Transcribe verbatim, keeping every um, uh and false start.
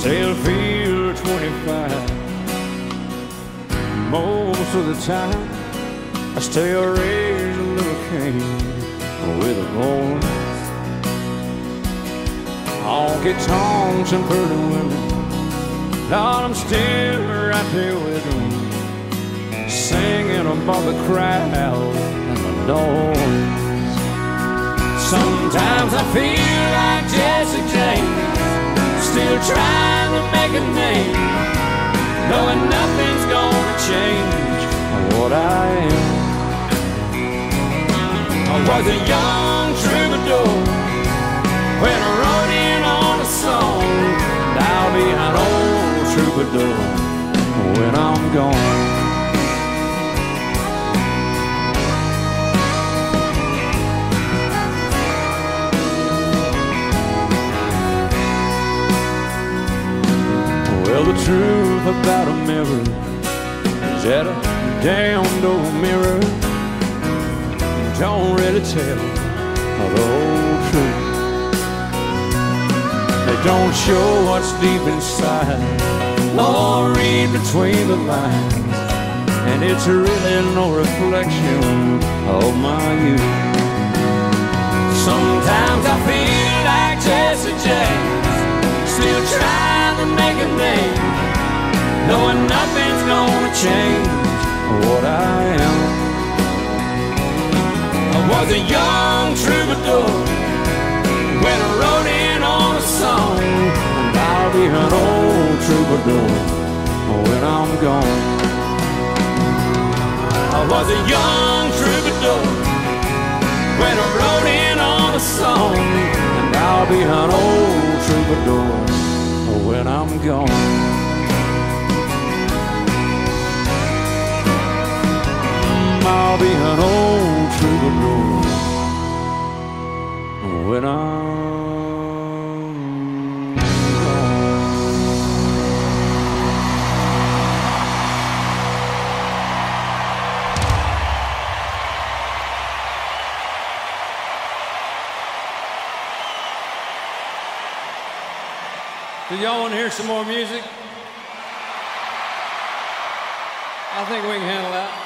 Tailfield twenty-five. Most of the time I stay a raised little king with a voice. Honky tonks and pretty women, Lord, I'm still right there with them, singing above the crowd and the noise. Sometimes I feel like Jesse James, still trying to make a name, knowing nothing's gonna change what I am. I was a young troubadour when I wrote in on a song, and I'll be an old troubadour when I'm gone. Well, the truth about a mirror is that a damned old mirror don't really tell the whole truth. They don't show what's deep inside, nor read between the lines, and it's really no reflection of my youth. Sometimes I feel like Jesse James, still trying to make a name, knowing nothing's gonna change what I am. I was a young troubadour when I wrote in on a song, and I'll be an old troubadour when I'm gone. I was a young troubadour when I wrote in on a song, and I'll be an old troubadour when I'm gone. I'll be an old troubadour when I'm Do y'all want to hear some more music? I think we can handle that.